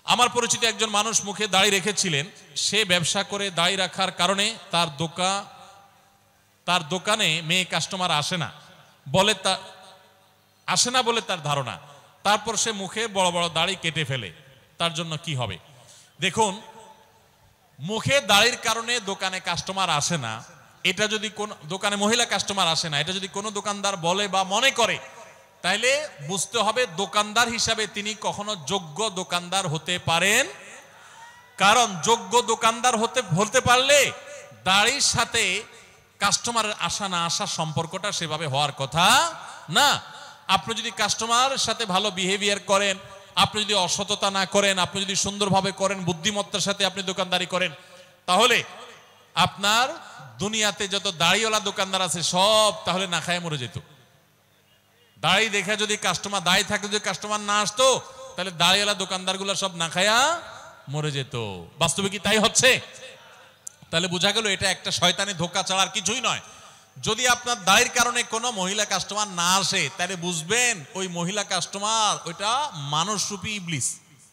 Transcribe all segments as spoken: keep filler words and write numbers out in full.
আমার পরিচিত একজন মানুষ মুখে দাড়ি রেখেছিলেন, সে ব্যবসা করে দাড়ি রাখার কারণে তার দোকান তার দোকানে মেয়ে কাস্টমার আসে না বলে তা আসে না বলে তার ধারণা। তারপর সে মুখে বড় বড় দাড়ি কেটে ফেলে, তার জন্য কি হবে? দেখুন, মুখে দাড়ির কারণে দোকানে কাস্টমার আসে না, এটা যদি কোন দোকানে মহিলা কাস্টমার আসে না, এটা যদি কোনো দোকানদার বলে বা মনে করে, তাইলে বুঝতে হবে দোকানদার হিসাবে তিনি কখনো যোগ্য দোকানদার হতে পারেন। কারণ যোগ্য দোকানদার হতে হতে পারলে দাড়ির সাথে কাস্টমারের আসা না আসার সম্পর্কটা সেভাবে হওয়ার কথা না। আপনি যদি কাস্টমারের সাথে ভালো বিহেভিয়ার করেন, আপনি যদি অসততা না করেন, আপনি যদি সুন্দরভাবে করেন, বুদ্ধিমত্তার সাথে আপনি দোকানদারি করেন, তাহলে আপনার দুনিয়াতে যত দাড়িওয়ালা দোকানদার আছে সব তাহলে না খায় মরে যেত। দাড়ি দেখে যদি কাস্টমার দাড়ি থাকলে যদি কাস্টমার না আসতো, তাহলে দাড়িওয়ালা দোকানদারগুলো সব না খায়া মরে যেত। বাস্তবে কি তাই হচ্ছে? তাহলে বোঝা গেল এটা একটা শয়তানি ধোঁকা ছাড়া আর কিছুই নয়। যদি আপনার দাড়ির কারণে কোনো মহিলা কাস্টমার না আসে, তাহলে বুঝবেন ওই মহিলা কাস্টমার ওইটা মানুষরূপী ইবলিস।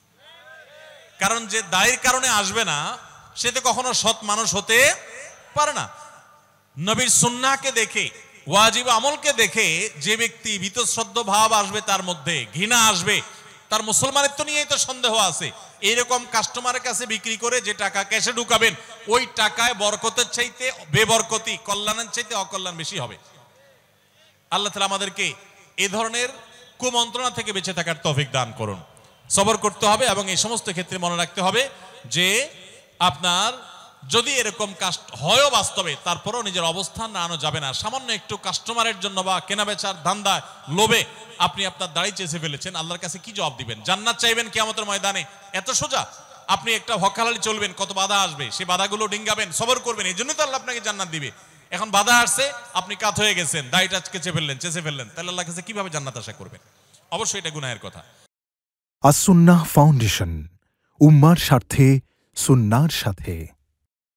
কারণ যে দাড়ির কারণে আসবে না সে তো কখনো সৎ মানুষ হতে পারে না। নবীর সুন্নাহকে দেখে, ওয়াজিব আমলকে দেখে যে ব্যক্তি ভীতশ্রদ্ধ ভাব আসবে, তার মধ্যে ঘৃণা আসবে, তার মুসলমানিত্ব নিয়েই তো সন্দেহ আছে। এইরকম কাস্টমারের কাছে বিক্রি করে যে টাকা ক্যাশে ঢুকাবেন, ওই টাকায় বরকতের চাইতে বেবরকতি, কল্যাণের চাইতে অকল্যাণ বেশি হবে। আল্লাহ তাআলা আমাদেরকে এই ধরনের কুমন্ত্রণা থেকে বেঁচে থাকার তৌফিক দান করুন। সবর করতে হবে এবং এই সমস্ত ক্ষেত্রে মনে রাখতে হবে যে আপনার যদি এরকম কাস্ট হয় বাস্তবে, তারপরও নিজের অবস্থান না আনো যাবে না। সামান্য একটু কাস্টমারের জন্য বা কেনাবেচার ধান্দা লোভে আপনি আপনার দাড়ি চেঁচে ফেলেছেন, আল্লাহর কাছে কি জবাব দিবেন? জান্নাত চাইবেন কিয়ামতের ময়দানে? এত সোজা? আপনি একটা হকালালি চলবেন, কত বাধা আসবে, সেই বাধাগুলো ডিঙ্গাবেন, সবর করবেন, এই জন্যই তো আল্লাহ আপনাকে জান্নাত দিবে। এখন বাধা আসছে, আপনি কাত হয়ে গেছেন, দাড়িটা কেচে ফেললেন, চেঁচে ফেললেন, তাহলে আল্লাহর কাছে কিভাবে জান্নাত আশা করবেন? অবশ্যই এটা গুনাহের কথা। আস সুন্নাহ ফাউন্ডেশন, উম্মার স্বার্থে সুন্নাহর সাথে।